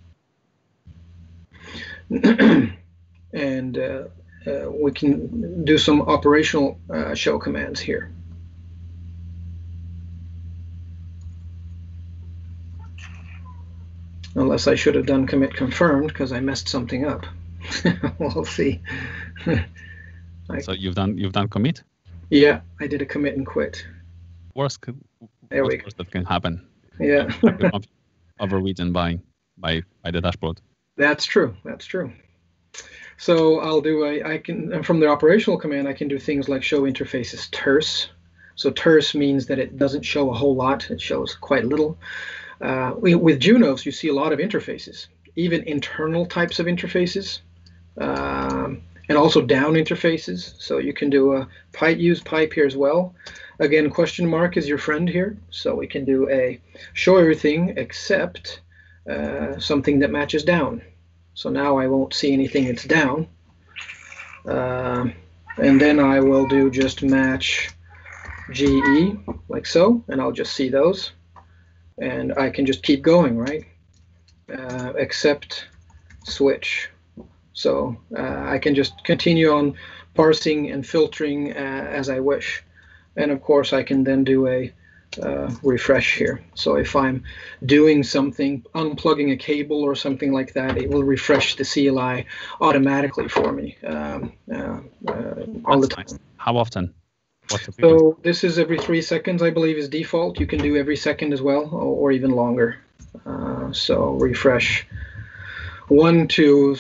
And we can do some operational show commands here. Unless I should have done commit confirmed because I messed something up. We'll see. So you've done commit? Yeah, I did a commit and quit. Worst that can happen. Yeah. Overwritten by the dashboard. That's true. So I'll do I can from the operational command I can do things like show interfaces terse. So terse means that it doesn't show a whole lot. It shows quite little. With Junos, you see a lot of interfaces, even internal types of interfaces, and also down interfaces. So you can do a use pipe here as well. Again, question mark is your friend here. So we can do a show everything except something that matches down. So now I won't see anything that's down. And then I will do just match GE like so, and I'll just see those. And I can just keep going, right? Except switch. So I can just continue on parsing and filtering as I wish. And of course, I can then do a refresh here. So if I'm doing something, unplugging a cable or something like that, it will refresh the CLI automatically for me all the time. Nice. How often? So this is every 3 seconds, I believe, is default. You can do every second as well, or even longer. So refresh 1 to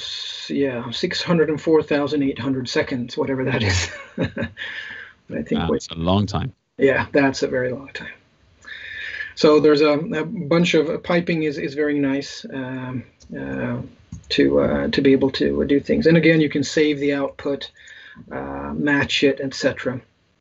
604,800 seconds, whatever that is. I think that's a long time. Yeah, that's a very long time. So there's a bunch of piping is very nice to be able to do things. And again, you can save the output, match it, etc.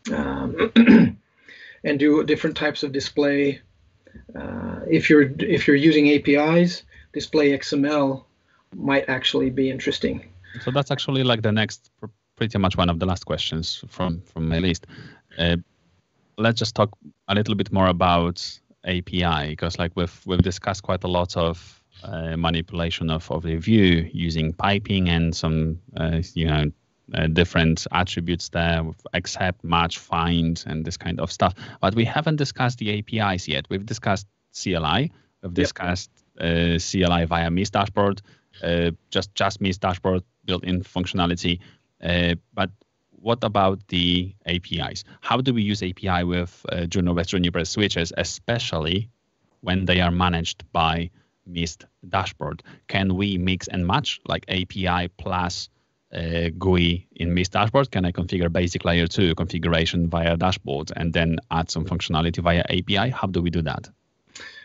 And do different types of display. If you're using APIs, display XML might actually be interesting. So that's actually like the next, pretty much one of the last questions from my list. Let's just talk a little bit more about API, because like we've discussed quite a lot of manipulation of the view using piping and some different attributes there, accept, match, find, and this kind of stuff. But we haven't discussed the APIs yet. We've discussed CLI. We've discussed CLI via Mist dashboard, just Mist dashboard built-in functionality. But what about the APIs? How do we use API with Juniper switches, especially when they are managed by Mist dashboard? Can we mix and match like API plus GUI in Mist dashboard? Can I configure basic layer 2 configuration via dashboard and then add some functionality via API? How do we do that?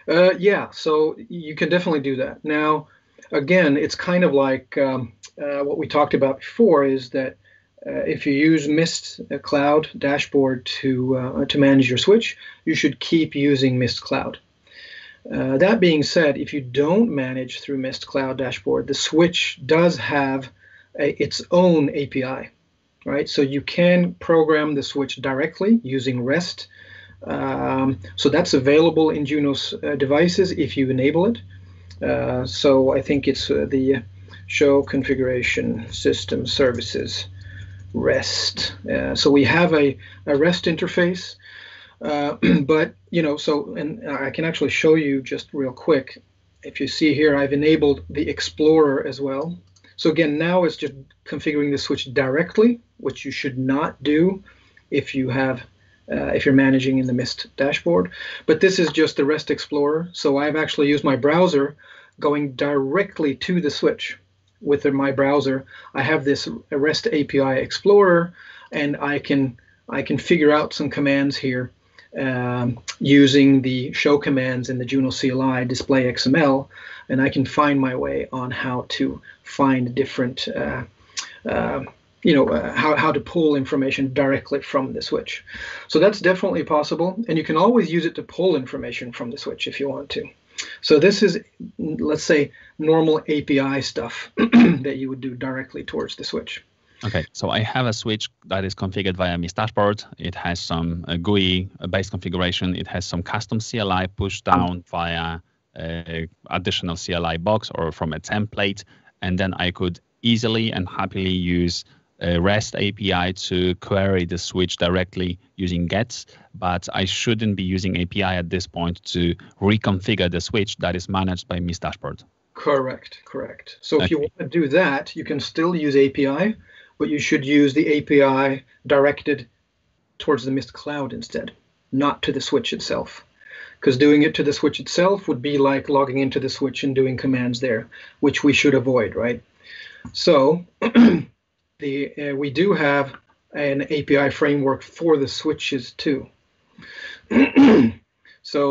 Yeah, so you can definitely do that. Now, again, it's kind of like what we talked about before is that if you use Mist Cloud dashboard to manage your switch, you should keep using Mist Cloud. That being said, if you don't manage through Mist Cloud dashboard, the switch does have its own API, right? So you can program the switch directly using REST. So that's available in Junos devices if you enable it. So I think it's the show configuration system services REST. So we have a REST interface, but so, and I can actually show you just real quick. If you see here, I've enabled the Explorer as well. So again, now it's just configuring the switch directly, which you should not do if you have if you're managing in the Mist dashboard. But this is just the REST Explorer. So I've actually used my browser going directly to the switch with my browser. I have this REST API Explorer, and I can figure out some commands here using the show commands in the Junos CLI display XML, and I can find my way on how to find different how to pull information directly from the switch. So that's definitely possible, and you can always use it to pull information from the switch if you want to. So this is, let's say, normal API stuff that you would do directly towards the switch. Okay, so I have a switch that is configured via Mist dashboard. It has some GUI-based configuration. It has some custom CLI pushed down via additional CLI box or from a template, and then I could easily and happily use a REST API to query the switch directly using gets, but I shouldn't be using API at this point to reconfigure the switch that is managed by Mist dashboard. Correct. So if you want to do that, you can still use API, but you should use the API directed towards the Mist Cloud instead, not to the switch itself. Because doing it to the switch itself would be like logging into the switch and doing commands there, which we should avoid, right? So we do have an API framework for the switches too. So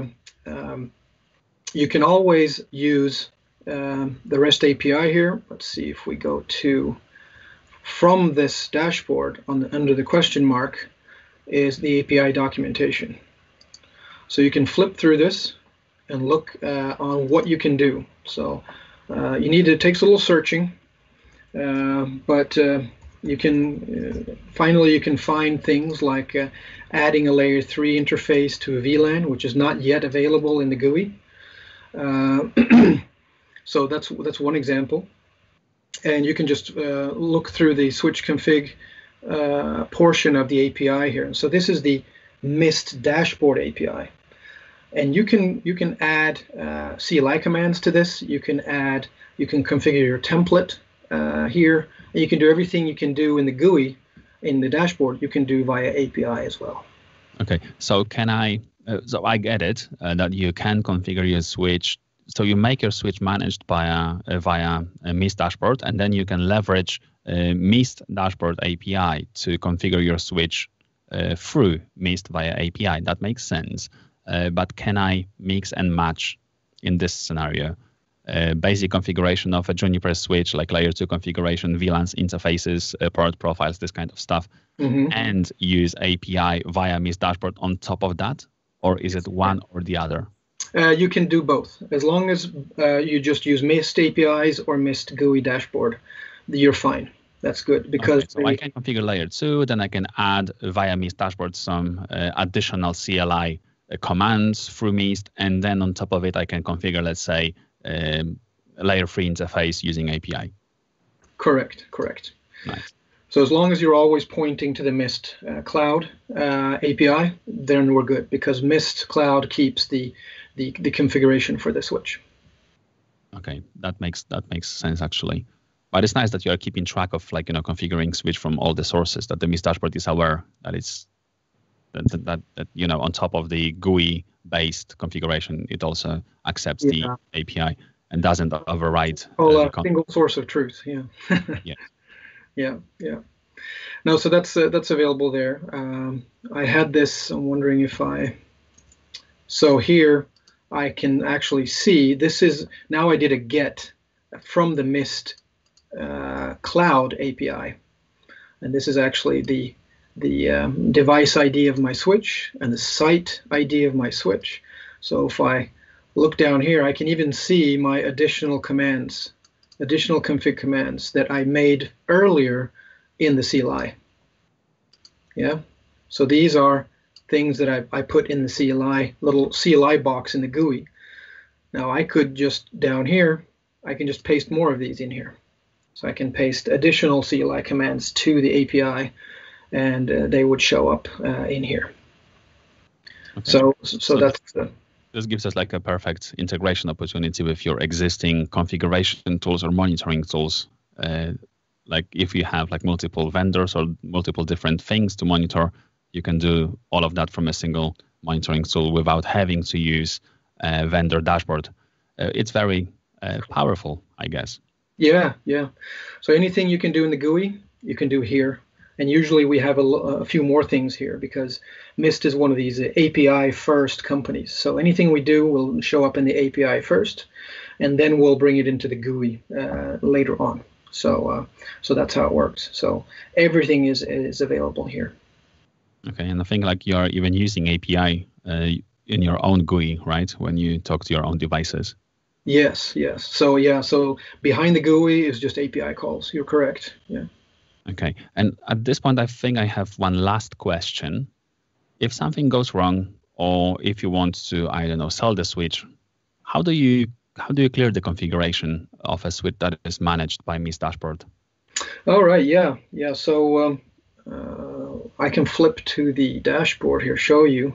you can always use the REST API here. Let's see if we go to, from this dashboard under the question mark is the API documentation. So you can flip through this and look on what you can do. So it takes a little searching, but you can finally you can find things like adding a layer 3 interface to a VLAN, which is not yet available in the GUI. So that's one example, and you can just look through the switch config portion of the API here. And so this is the Mist dashboard API, and you can add CLI commands to this. You can configure your template here, and you can do everything you can do in the GUI in the dashboard. You can do via API as well. Okay, so so I get it that you can configure your switch. So you make your switch managed via a Mist dashboard, and then you can leverage Mist dashboard API to configure your switch through Mist via API. That makes sense. But can I mix and match in this scenario basic configuration of a Juniper switch, like layer 2 configuration, VLANs, interfaces, port profiles, this kind of stuff, and use API via Mist dashboard on top of that? Or is it one or the other? You can do both. As long as you just use Mist APIs or Mist GUI dashboard, you're fine. That's good, because so I can configure layer 2, then I can add via Mist dashboard some additional CLI commands through Mist, and then on top of it I can configure, let's say, a layer 3 interface using API. Correct. Nice. So as long as you're always pointing to the Mist Cloud API, then we're good, because Mist Cloud keeps the configuration for the switch. Okay, that makes sense actually. But it's nice that you are keeping track of configuring switch from all the sources, that the Mist dashboard is aware that it's that on top of the GUI based configuration, it also accepts the API and doesn't override. Single source of truth. Yeah. Yeah. Yeah. No, so that's available there. I had this. I'm wondering if so here I can actually see this is now I did a get from the Mist cloud API, and this is actually the device ID of my switch and the site ID of my switch. So if I look down here, I can even see my additional commands, additional config commands that I made earlier in the CLI. Yeah, so these are things that I put in the CLI, little CLI box in the GUI. Now I could just down here, I can just paste more of these in here. So I can paste additional CLI commands to the API, and they would show up in here. Okay. So that's this gives us like a perfect integration opportunity with your existing configuration tools or monitoring tools. Like if you have like multiple vendors or multiple different things to monitor, you can do all of that from a single monitoring tool without having to use a vendor dashboard. It's very powerful, I guess. Yeah. So anything you can do in the GUI, you can do here. And usually we have a few more things here because Mist is one of these API first companies. So anything we do will show up in the API first, and then we'll bring it into the GUI later on. So that's how it works. So everything is available here. Okay, and I think like you're even using API in your own GUI, right? When you talk to your own devices. Yes. So behind the GUI is just API calls. You're correct. Yeah. Okay, and at this point, I think I have one last question. If something goes wrong, or if you want to, I don't know, sell the switch, how do you clear the configuration of a switch that is managed by Mist dashboard? All right, yeah. So I can flip to the dashboard here, show you.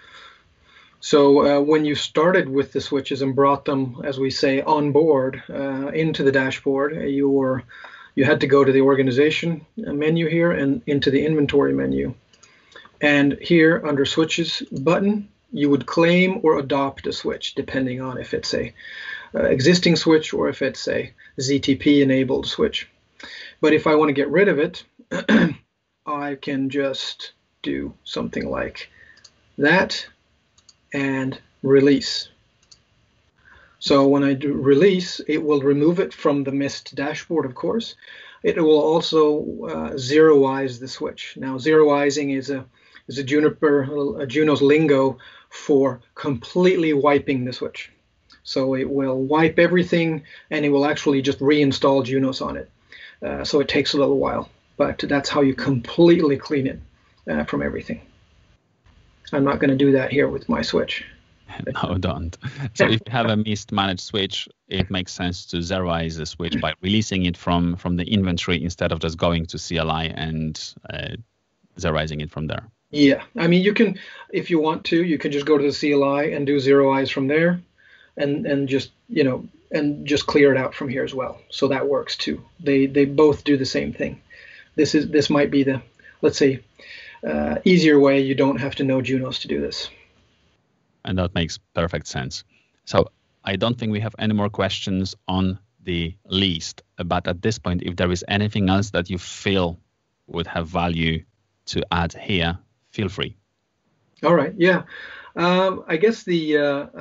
So when you started with the switches and brought them, as we say, on board into the dashboard, you had to go to the organization menu here and into the inventory menu. And here under switches button, you would claim or adopt a switch, depending on if it's a existing switch or if it's a ZTP enabled switch. But if I want to get rid of it, I can just do something like that and release. So when I do release, it will remove it from the Mist dashboard, of course. It will also zeroize the switch. Now, zeroizing is a Juniper, a Junos lingo for completely wiping the switch. So it will wipe everything, and it will actually just reinstall Junos on it. So it takes a little while, but that's how you completely clean it from everything. I'm not going to do that here with my switch. No, don't. So if you have a Mist managed switch, it makes sense to zeroize the switch by releasing it from the inventory instead of just going to CLI and zeroizing it from there. Yeah, I mean, you can, if you want to, you can just go to the CLI and do zeroize from there, and just and just clear it out from here as well. So that works too. They both do the same thing. This might be the, let's say, easier way. You don't have to know Junos to do this. And that makes perfect sense. So I don't think we have any more questions on the list. But at this point, if there is anything else that you feel would have value to add here, feel free. All right. Yeah. I guess the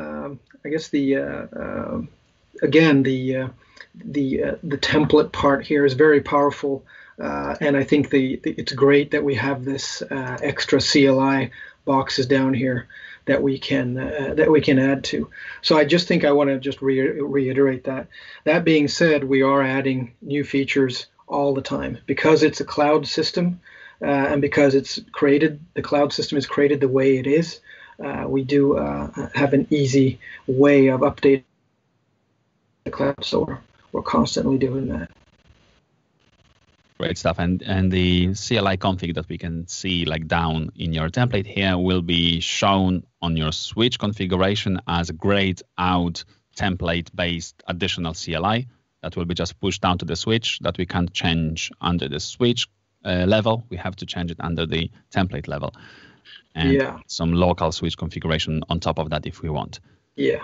template part here is very powerful, and I think it's great that we have this extra CLI boxes down here that we can add to. So I just think I want to just reiterate that. That being said, we are adding new features all the time because it's a cloud system, and because the cloud system is created the way it is. We do have an easy way of updating the cloud, so we're constantly doing that. Great stuff. And the CLI config that we can see like down in your template here will be shown on your switch configuration as a grayed out template-based additional CLI that will be just pushed down to the switch that we can't change under the switch level. We have to change it under the template level. And some local switch configuration on top of that if we want. Yeah.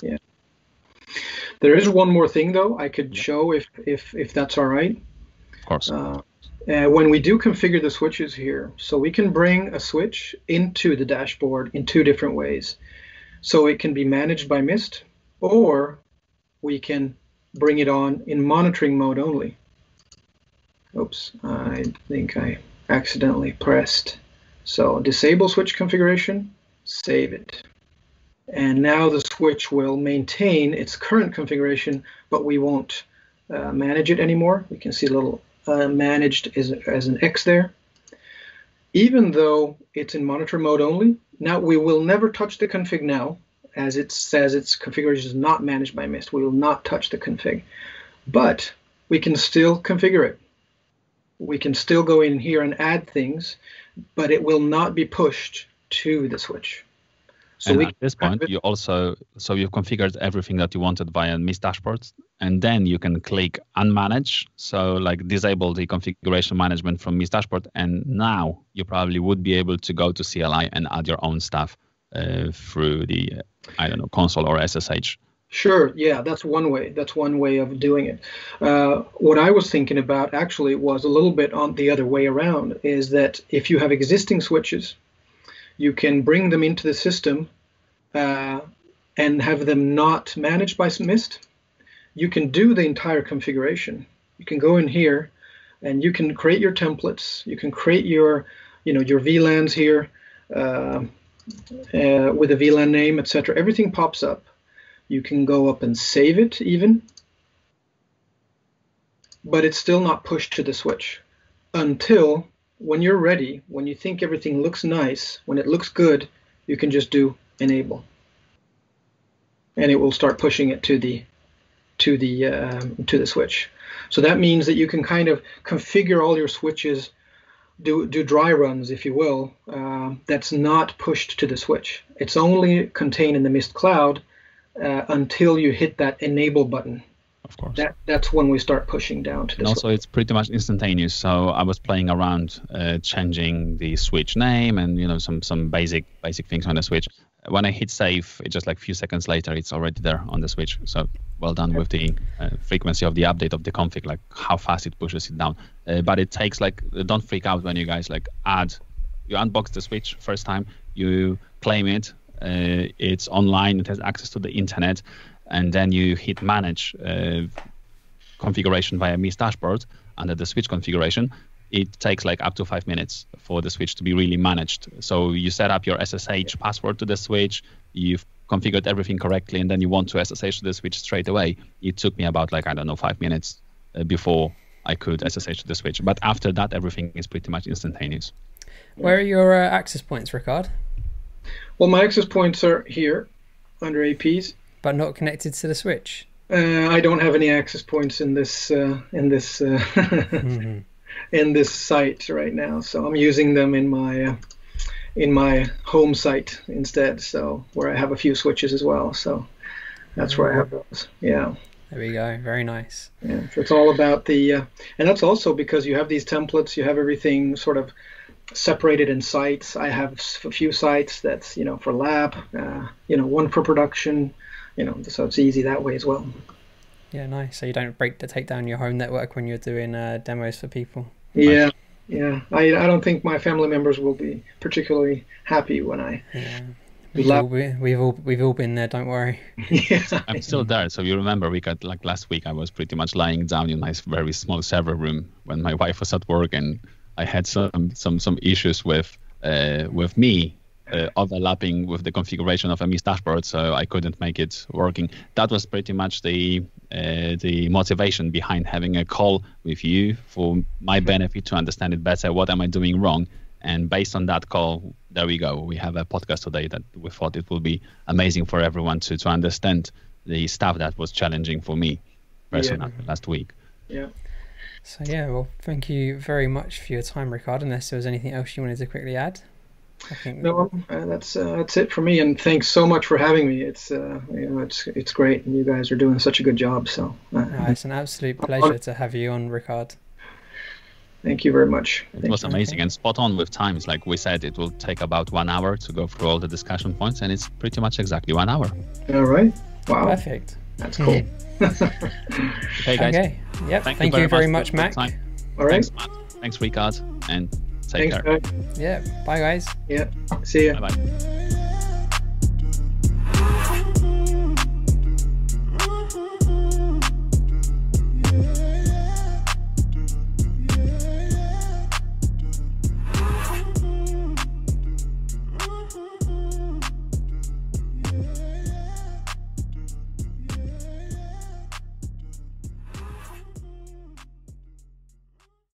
There is one more thing though I could show if that's all right. Of course. When we do configure the switches here, so we can bring a switch into the dashboard in two different ways. So it can be managed by Mist, or we can bring it on in monitoring mode only. Oops, I think I accidentally pressed. So disable switch configuration, save it. And now the switch will maintain its current configuration, but we won't manage it anymore. We can see a little managed as an X there. Even though it's in monitor mode only, now we will never touch the config now, as it says its configuration is not managed by Mist. We will not touch the config, but we can still configure it. We can still go in here and add things, but it will not be pushed to the switch. So and at this point, you've configured everything that you wanted via Mist dashboards, and then you can click unmanage, so like disable the configuration management from Mist dashboard, and now you probably would be able to go to CLI and add your own stuff through the, I don't know, console or SSH. Sure, yeah, that's one way. That's one way of doing it. What I was thinking about actually was a little bit on the other way around, is that if you have existing switches, you can bring them into the system and have them not managed by Mist. You can do the entire configuration. You can go in here and you can create your templates. You can create your, your VLANs here with a VLAN name, etc. Everything pops up. You can go up and save it even, but it's still not pushed to the switch until when you're ready, when you think everything looks nice, when it looks good, you can just do enable, and it will start pushing it to the switch. So that means that you can kind of configure all your switches, do dry runs, if you will. That's not pushed to the switch. It's only contained in the Mist cloud until you hit that enable button. Of course. That's when we start pushing down to the switch. Also, it's pretty much instantaneous. So I was playing around, changing the switch name and some basic things on the switch. When I hit save, it's just like a few seconds later, it's already there on the switch. So well done with the frequency of the update of the config, like how fast it pushes it down. But it takes don't freak out when you guys you unbox the switch first time, you claim it, it's online, it has access to the internet, and then you hit manage configuration via Mist dashboard under the switch configuration. It takes up to 5 minutes for the switch to be really managed. So you set up your SSH password to the switch, you've configured everything correctly, and then you want to SSH to the switch straight away. It took me about 5 minutes before I could SSH to the switch. But after that, everything is pretty much instantaneous. Where are your access points, Rikard? Well, my access points are here under APs. But not connected to the switch? I don't have any access points in this mm-hmm. in this site right now, so I'm using them in my home site instead. So where I have a few switches as well. So that's where I have those. Yeah. There we go. Very nice. Yeah. So it's all about the and that's also because you have these templates. You have everything sort of separated in sites. I have a few sites that's for lab, one for production. So it's easy that way as well. Yeah, nice. So you don't take down your home network when you're doing demos for people. Yeah, yeah. I don't think my family members will be particularly happy when I. Yeah. We've all been there. Don't worry. Yeah. I'm still there. So you remember, last week I was pretty much lying down in my very small server room when my wife was at work, and I had some issues with me. Overlapping with the configuration of a Mist dashboard, so I couldn't make it working. That was pretty much the motivation behind having a call with you for my benefit to understand it better. What am I doing wrong? And based on that call, there we go. We have a podcast today that we thought it will be amazing for everyone to understand the stuff that was challenging for me personally last week. Yeah. So well, thank you very much for your time, Rikard. Unless there was anything else you wanted to quickly add. I think no, that's it for me, and thanks so much for having me. It's it's great, and you guys are doing such a good job. So it's an absolute pleasure to have you on, Rikard. Thank you very much. It was amazing and spot on with times. Like we said, it will take about 1 hour to go through all the discussion points, and it's pretty much exactly 1 hour. All right. Wow. Perfect. That's cool. Okay, guys. Okay. Yep. Thank you very much, Mac. All right. Thanks, Matt. Thanks, Rikard, and take care. Guys. Yeah. Bye, guys. Yeah. See ya. Bye-bye.